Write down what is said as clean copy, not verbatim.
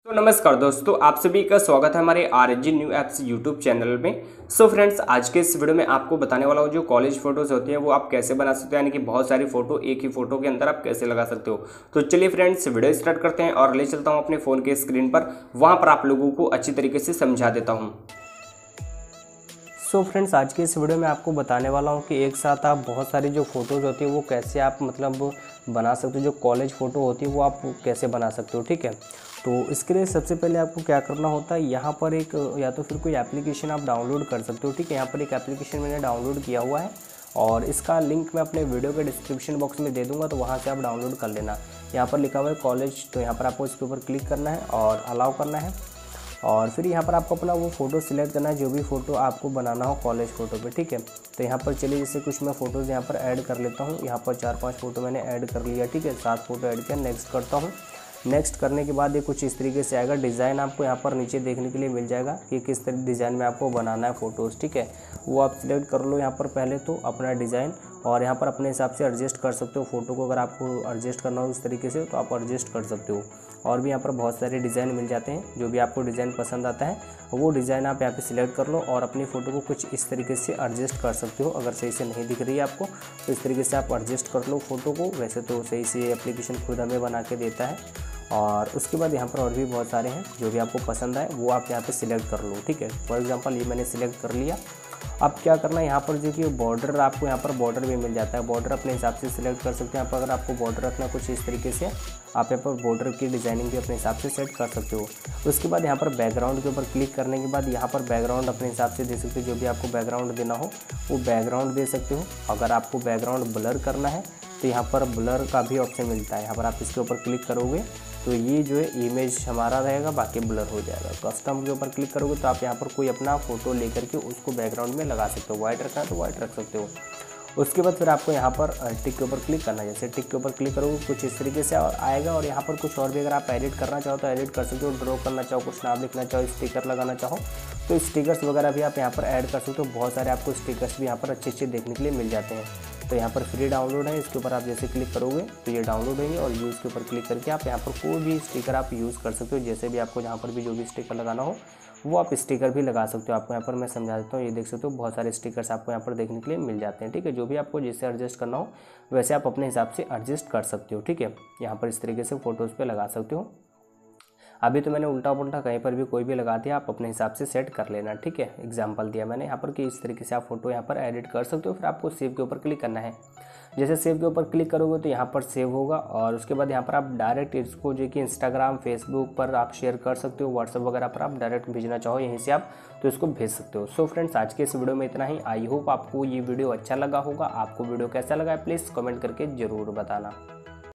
तो नमस्कार दोस्तों, आप सभी का स्वागत है हमारे RSG new apps YouTube channel में। सो फ्रेंड्स, आज के इस वीडियो में आपको बताने वाला हूँ जो कॉलेज फोटोज़ होती हैं वो आप कैसे बना सकते हो, यानी कि बहुत सारी फोटो एक ही फोटो के अंदर आप कैसे लगा सकते हो। तो चलिए फ्रेंड्स, वीडियो स्टार्ट करते हैं और ले चलता हूँ अपने फ़ोन के स्क्रीन पर, वहाँ पर आप लोगों को अच्छी तरीके से समझा देता हूँ। सो फ्रेंड्स, आज के इस वीडियो में आपको बताने वाला हूँ कि एक साथ आप बहुत सारी जो फ़ोटोज़ होती है वो कैसे आप बना सकते हो। जो कॉलेज फ़ोटो होती है वो आप कैसे बना सकते हो, ठीक है। तो इसके लिए सबसे पहले आपको क्या करना होता है, यहाँ पर एक या तो फिर कोई एप्लीकेशन आप डाउनलोड कर सकते हो, ठीक है। यहाँ पर एक एप्लीकेशन मैंने डाउनलोड किया हुआ है और इसका लिंक मैं अपने वीडियो के डिस्क्रिप्शन बॉक्स में दे दूँगा, तो वहाँ से आप डाउनलोड कर लेना। यहाँ पर लिखा हुआ है कॉलेज, तो यहाँ पर आपको इसके ऊपर क्लिक करना है और अलाउ करना है और फिर यहाँ पर आपको अपना वो फ़ोटो सिलेक्ट करना है, जो भी फ़ोटो आपको बनाना हो कॉलेज फ़ोटो पे, ठीक है। तो यहाँ पर चलिए जैसे कुछ मैं फ़ोटोज़ यहाँ पर ऐड कर लेता हूँ। यहाँ पर 4-5 फ़ोटो मैंने ऐड कर लिया, ठीक है। 7 फ़ोटो ऐड किया, नेक्स्ट करता हूँ। नेक्स्ट करने के बाद ये कुछ इस तरीके से आएगा। डिज़ाइन आपको यहाँ पर नीचे देखने के लिए मिल जाएगा कि किस तरह डिज़ाइन में आपको बनाना है फ़ोटोज़, ठीक है। वो आप सिलेक्ट कर लो यहाँ पर पहले तो अपना डिज़ाइन, और यहाँ पर अपने हिसाब से एडजस्ट कर सकते हो फ़ोटो को। अगर आपको एडजस्ट करना हो इस तरीके से तो आप एडजस्ट कर सकते हो। और भी यहाँ पर बहुत सारे डिज़ाइन मिल जाते हैं, जो भी आपको डिज़ाइन पसंद आता है वो डिज़ाइन आप यहाँ पे सिलेक्ट कर लो और अपनी फ़ोटो को कुछ इस तरीके से एडजस्ट कर सकते हो। अगर सही से नहीं दिख रही है आपको तो इस तरीके से आप एडजस्ट कर लो फ़ोटो को। वैसे तो सही से एप्लीकेशन खुद हमें बना के देता है। और उसके बाद यहाँ पर और भी बहुत सारे हैं, जो भी आपको पसंद आए वो आप यहाँ पे सिलेक्ट कर लो, ठीक है। फॉर एग्जांपल ये मैंने सिलेक्ट कर लिया। अब क्या करना है, यहाँ पर जो कि बॉर्डर, आपको यहाँ पर बॉर्डर भी मिल जाता है। बॉर्डर अपने हिसाब से सिलेक्ट कर सकते हैं। यहाँ पर अगर आपको बॉर्डर रखना कुछ इस तरीके से, आप यहाँ पर बॉर्डर की डिज़ाइनिंग भी अपने हिसाब से सेट कर सकते हो। उसके बाद यहाँ पर बैकग्राउंड के ऊपर क्लिक करने के बाद यहाँ पर बैकग्राउंड अपने हिसाब से दे सकते हो। जो भी आपको बैकग्राउंड देना हो वो बैकग्राउंड दे सकते हो। अगर आपको बैकग्राउंड ब्लर करना है तो यहाँ पर ब्लर का भी ऑप्शन मिलता है। यहाँ पर आप इसके ऊपर क्लिक करोगे तो ये जो है इमेज हमारा रहेगा, बाकी ब्लर हो जाएगा। कस्टम के ऊपर क्लिक करोगे तो आप यहाँ पर कोई अपना फ़ोटो लेकर के उसको बैकग्राउंड में लगा सकते हो। वाइट रखना है तो वाइट रख सकते हो। उसके बाद फिर आपको यहाँ पर टिक के ऊपर क्लिक करना है। जैसे टिक के ऊपर क्लिक करोगे कुछ इस तरीके से आएगा। और यहाँ पर कुछ और भी अगर आप एडिट करना चाहो तो एडिट कर सकते हो। ड्रॉ करना चाहो, कुछ नाम लिखना चाहो, स्टिकर लगाना चाहो तो स्टिकर्स वगैरह भी आप यहाँ पर ऐड कर सकते हो। बहुत सारे आपको स्टिकर्स भी यहाँ पर अच्छे अच्छे देखने के लिए मिल जाते हैं। तो यहाँ पर फ्री डाउनलोड है, इसके ऊपर आप जैसे क्लिक करोगे तो ये डाउनलोड होंगे और यूज़ के ऊपर क्लिक करके आप यहाँ पर कोई भी स्टिकर आप यूज़ कर सकते हो। जैसे भी आपको जहाँ पर भी जो भी स्टिकर लगाना हो वो आप स्टिकर भी लगा सकते हो। आपको यहाँ पर मैं समझा देता हूँ। ये देख सकते हो बहुत सारे स्टिकर्स आपको यहाँ पर देखने के लिए मिल जाते हैं, ठीक है। जो भी आपको जैसे एडजस्ट करना हो वैसे आप अपने हिसाब से एडजस्ट कर सकते हो, ठीक है। यहाँ पर इस तरीके से फ़ोटोज़ पे लगा सकते हो। अभी तो मैंने उल्टा पुल्टा कहीं पर भी कोई भी लगा दिया, आप अपने हिसाब से सेट कर लेना, ठीक है। एग्जांपल दिया मैंने यहाँ पर कि इस तरीके से आप फोटो यहाँ पर एडिट कर सकते हो। फिर आपको सेव के ऊपर क्लिक करना है। जैसे सेव के ऊपर क्लिक करोगे तो यहाँ पर सेव होगा और उसके बाद यहाँ पर आप डायरेक्ट इसको जो कि इंस्टाग्राम, फेसबुक पर आप शेयर कर सकते हो। व्हाट्सअप वगैरह पर आप डायरेक्ट भेजना चाहो यहीं से आप तो इसको भेज सकते हो। सो फ्रेंड्स, आज के इस वीडियो में इतना ही। आई होप आपको ये वीडियो अच्छा लगा होगा। आपको वीडियो कैसा लगा है प्लीज़ कमेंट करके ज़रूर बताना।